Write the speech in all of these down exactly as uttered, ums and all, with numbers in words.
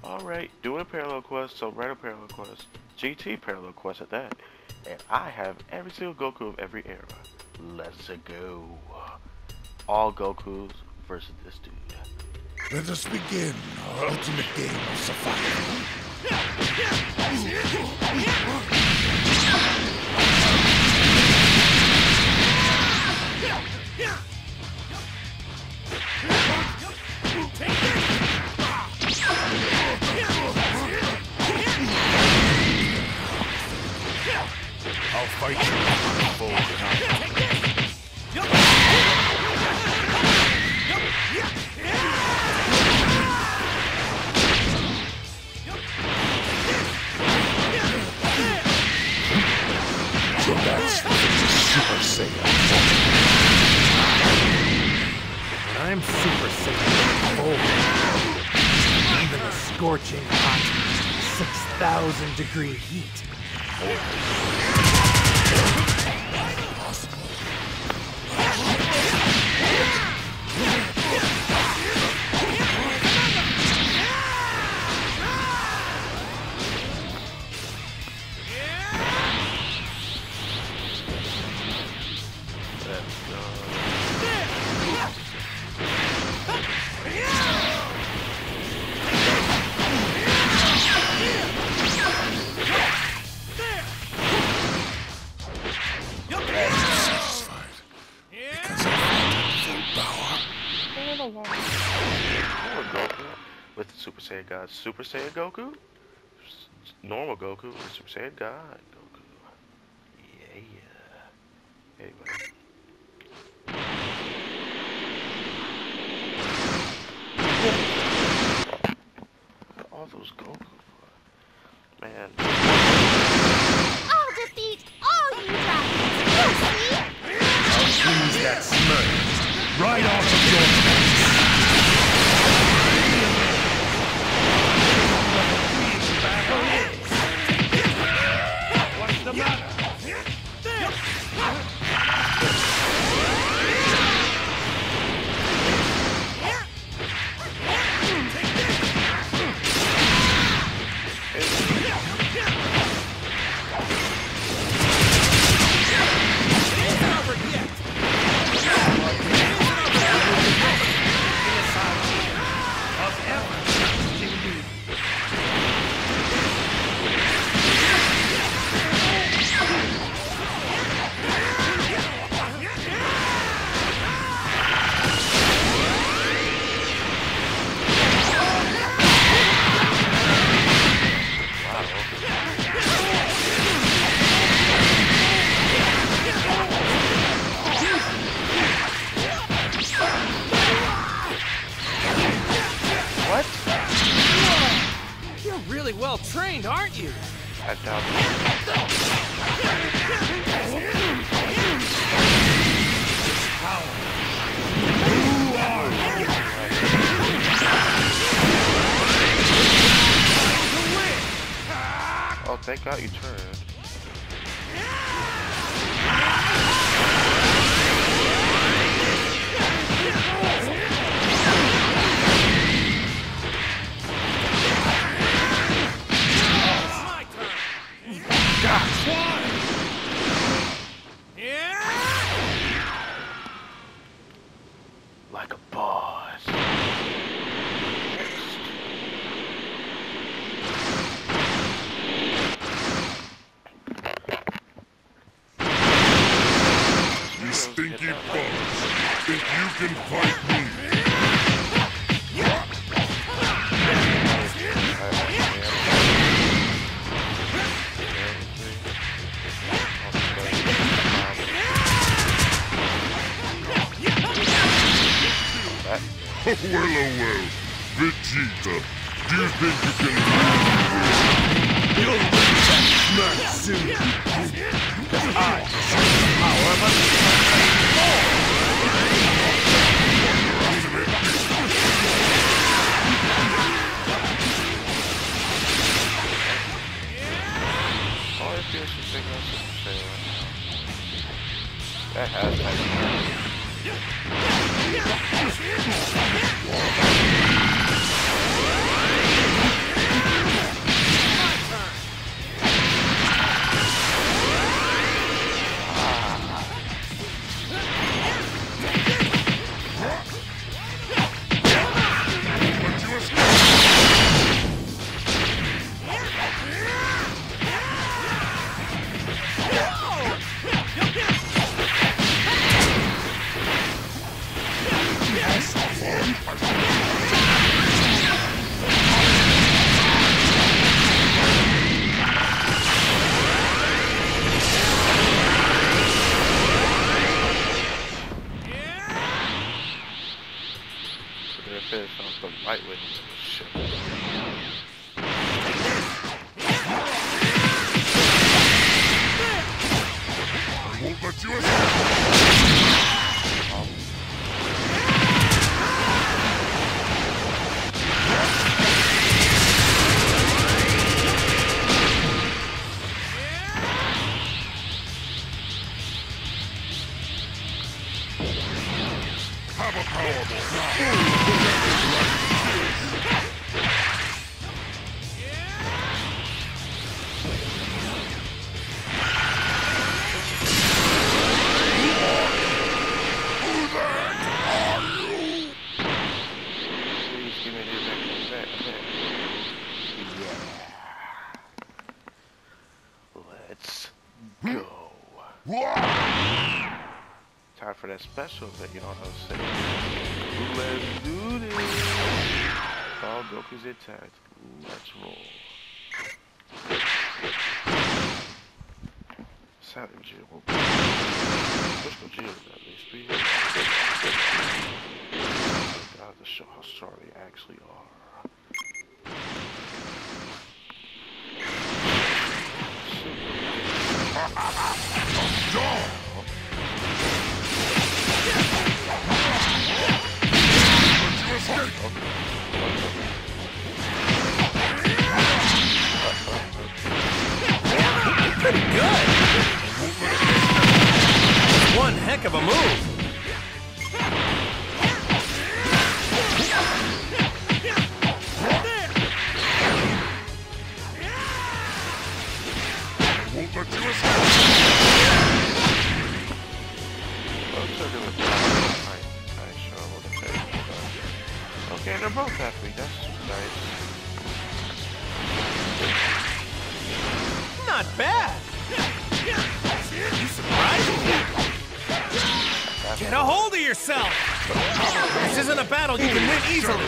Alright, doing a parallel quest, so write a parallel quest. G T parallel quest at that. And I have every single Goku of every era. Let's go. All Gokus versus this dude. Let us begin our ultimate game of survival. I'll fight you full time. So that's Super Saiyan. When I'm Super Saiyan full, even a scorching hot six thousand degree heat. Goku with the Super Saiyan God, Super Saiyan Goku, normal Goku with Super Saiyan God Goku. Yeah, yeah. Anyway. All those Goku, man. I'll defeat all you dragons. I'll squeeze that smirk right off of your face. What's the matter? Well trained, aren't you? I doubt it. Who are you? Oh, thank God you turned. Like a boss. You stinky bugs. Think you can fight me? Oh, well, oh, well. Vegeta, do you think you can lose? You'll lose that smack soon. Because I possess the power of a Oh, if you're Super Saiyan, that has that. for that special event, you know what I'm saying? Let's do this. All Goku's intact. Let's roll. Silent Jill will be. Push no Jill at least be here. God, to show how strong they actually are. Pretty good. One heck of a move. Won't let you escape. Okay, they're both happy. That's nice. Not bad. You surprised me. Get a hold of yourself. This isn't a battle you can win easily.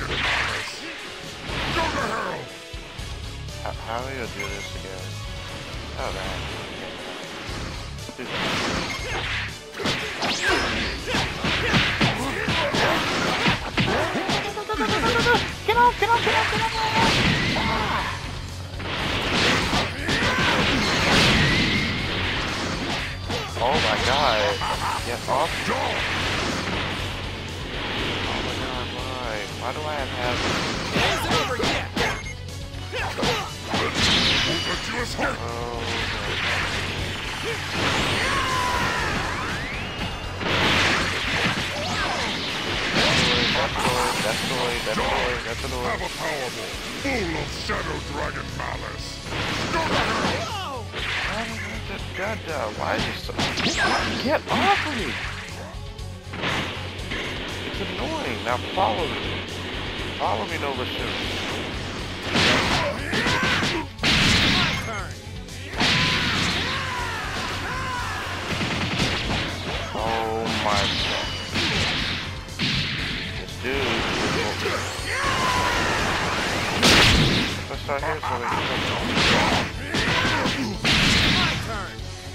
How, how are you gonna do this again? Oh, man. Do that. Get off, get off, get off, get off! Oh my god. Get off. Oh my god, why? Why do I have to have... It's over yet. Won't let you escape. Oh That's annoying, that's annoying, that's annoying, that's annoying. Have a powerball, full of Shadow Dragon malice. Go to hell! God, God, why is it so... Get off of me! It's annoying. Now follow me. Follow me, Nova Shoe. Oh my god. Dude, let's start here so we can My turn.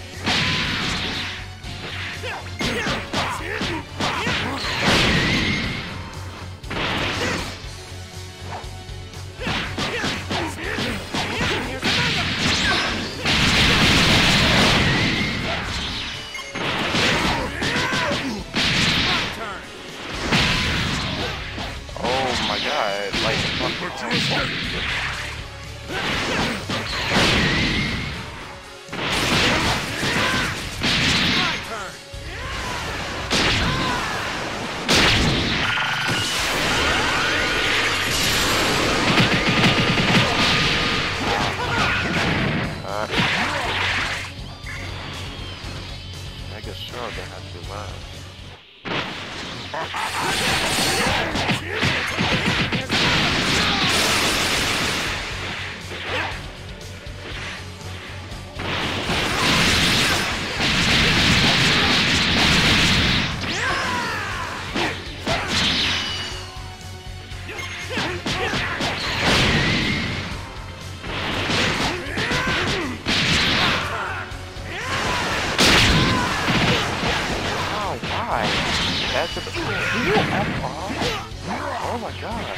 That's a... Can you F off? Oh my god.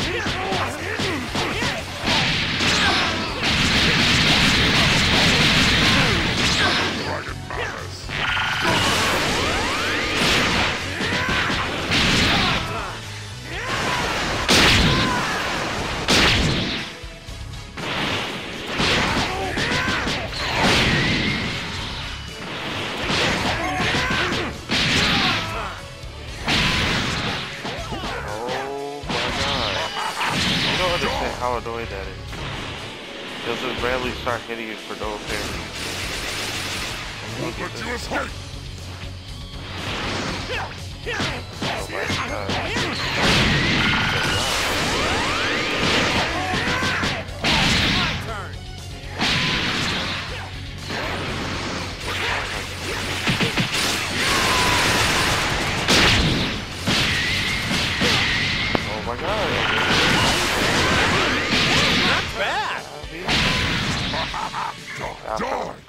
Dragon malice. How annoying that is. He'll just randomly start hitting you for no apparent reason. Won't let you escape! Oh my god.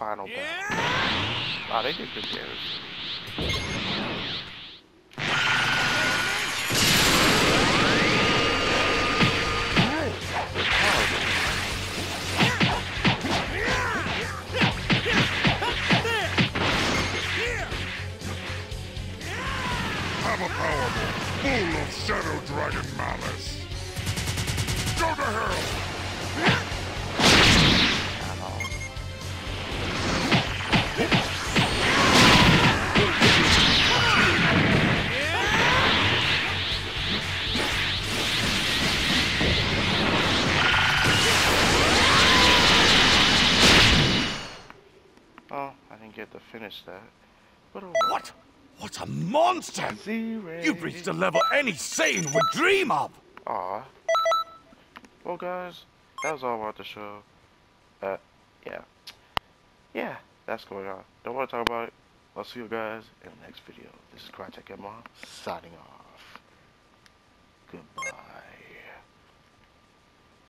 final battle. Wow, they did good damage. Have a power ball full of Shadow Dragon malice. Go to hell! Oh, I didn't get to finish that. But oh, What? What a monster! Z-Ray. You've reached a level any Saiyan would dream of! Aw. Well, guys, that was all about the show. Uh, yeah. Yeah, that's going on. Don't want to talk about it. I'll see you guys in the next video. This is Crytek M R, signing off.